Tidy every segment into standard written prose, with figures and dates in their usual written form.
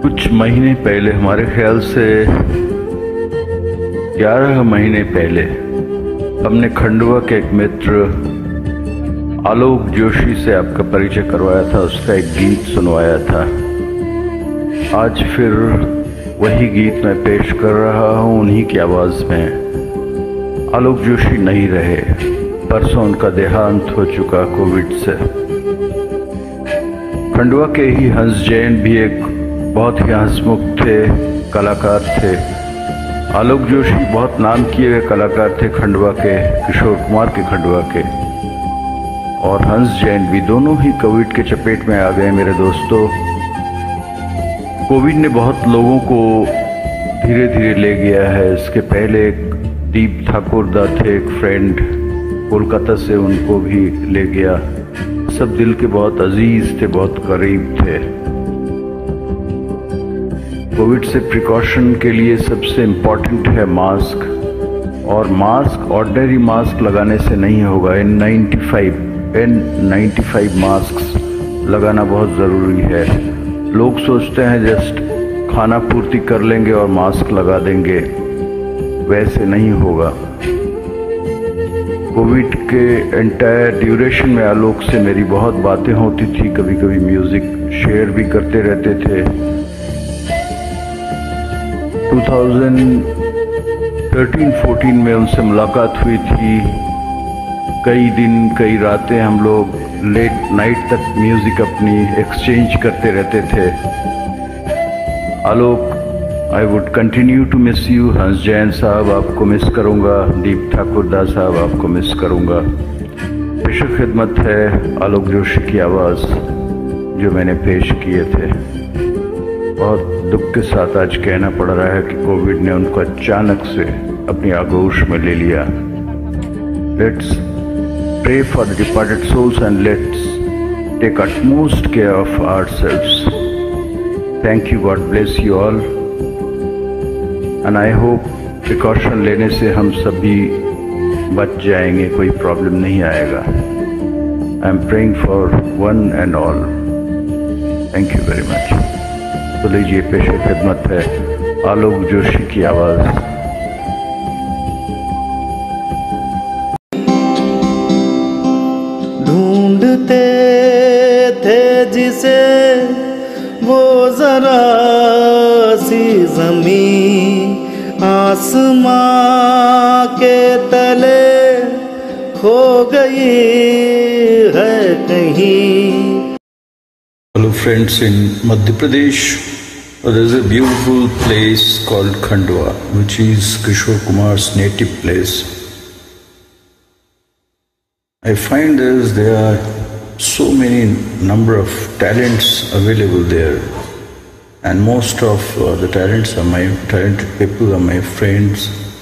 कुछ महीने पहले, हमारे ख्याल से 11 महीने पहले, हमने खंडवा के एक मित्र आलोक जोशी से आपका परिचय करवाया था, उसका एक गीत सुनवाया था। आज फिर वही गीत मैं पेश कर रहा हूँ उन्हीं की आवाज़ में। आलोक जोशी नहीं रहे, परसों उनका देहांत हो चुका कोविड से। खंडवा के ही हंस जैन भी एक बहुत ही हंसमुख थे, कलाकार थे। आलोक जोशी बहुत नाम किए हुए कलाकार थे खंडवा के, किशोर कुमार के खंडवा के, और हंस जैन भी, दोनों ही कोविड के चपेट में आ गए मेरे दोस्तों। कोविड ने बहुत लोगों को धीरे धीरे ले गया है। इसके पहले एक दीप ठाकुर दा थे, एक फ्रेंड कोलकाता से, उनको भी ले गया। सब दिल के बहुत अजीज थे, बहुत करीब थे। कोविड से प्रिकॉशन के लिए सबसे इम्पॉर्टेंट है मास्क, और मास्क ऑर्डिनरी मास्क लगाने से नहीं होगा। N95 मास्क लगाना बहुत ज़रूरी है। लोग सोचते हैं जस्ट खाना पूर्ति कर लेंगे और मास्क लगा देंगे, वैसे नहीं होगा। कोविड के एंटायर ड्यूरेशन में आलोक से मेरी बहुत बातें होती थी, कभी कभी म्यूज़िक शेयर भी करते रहते थे। 2013-14 में उनसे मुलाकात हुई थी। कई दिन कई रातें हम लोग लेट नाइट तक म्यूज़िक अपनी एक्सचेंज करते रहते थे। Alok, I would continue to miss you. Hans Jain साहब, आपको मिस करूँगा। दीप ठाकुर दा साहब, आपको मिस करूँगा। पेश खिदमत है आलोक जोशी की आवाज़ जो मैंने पेश किए थे। बहुत दुख के साथ आज कहना पड़ रहा है कि कोविड ने उनको अचानक से अपनी आगोश में ले लिया। Let's pray for the departed souls and let's take utmost care of ourselves. Thank you, God bless you all, and I hope precaution लेने से हम सभी बच जाएंगे, कोई प्रॉब्लम नहीं आएगा। I am praying for one and all. Thank you very much. तो लीजिए, पेश खिदमत है आलोक जोशी की आवाज़। ढूंढते थे जिसे वो जरा सी ज़मीं आसमां के तले खो गई है कहीं। Hello friends, in Madhya Pradesh there is a beautiful place called Khandwa, which is Kishore Kumar's native place. I find there are so many number of talents available there, and most of the talented people are my friends.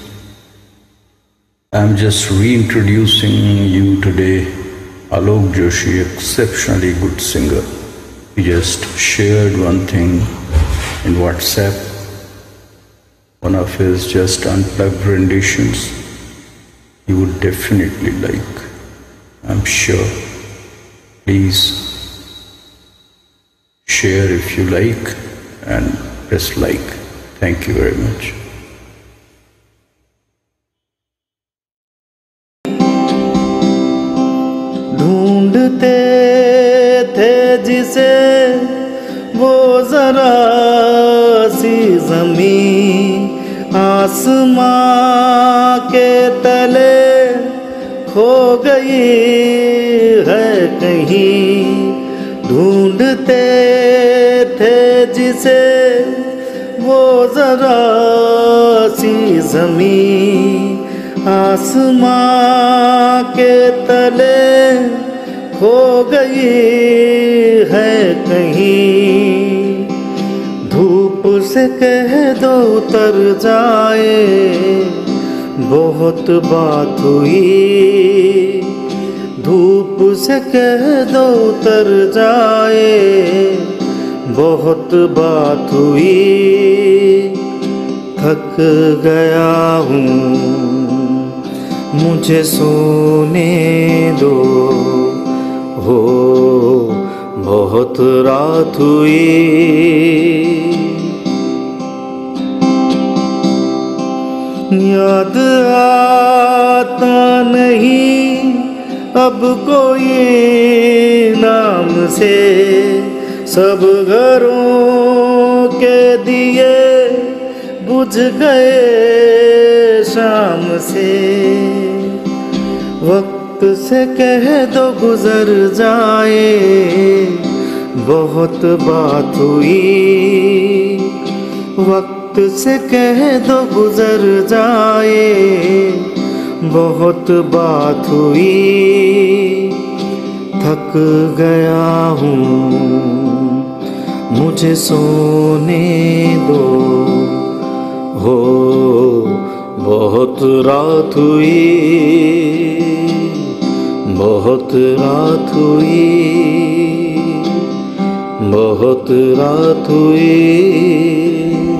I am just reintroducing you today Alok Joshi, exceptionally good singer. He just shared one thing in WhatsApp, one of his just unplugged renditions. You would definitely like, I'm sure. Please share if you like and press like. Thank you very much. ढूंढते थे जिसे वो जरा सी ज़मीं आसमां के तले खो गई है कहीं। ढूंढते थे जिसे वो जरा सी ज़मीं आसमां के तले खो गई है कहीं। धूप से कह दो उतर जाए, बहुत बात हुई। धूप से कह दो उतर जाए, बहुत बात हुई। थक गया हूँ, मुझे सोने दो, हो बहुत रात हुई। याद आता नहीं अब कोई नाम से, सब घरों के दिए बुझ गए शाम से। वक्त से कह दो गुजर जाए, बहुत बात हुई। वक्त से कह दो गुजर जाए, बहुत बात हुई। थक गया हूँ, मुझे सोने दो। हो बहुत रात हुई, बहुत रात हुई, बहुत रात हुई।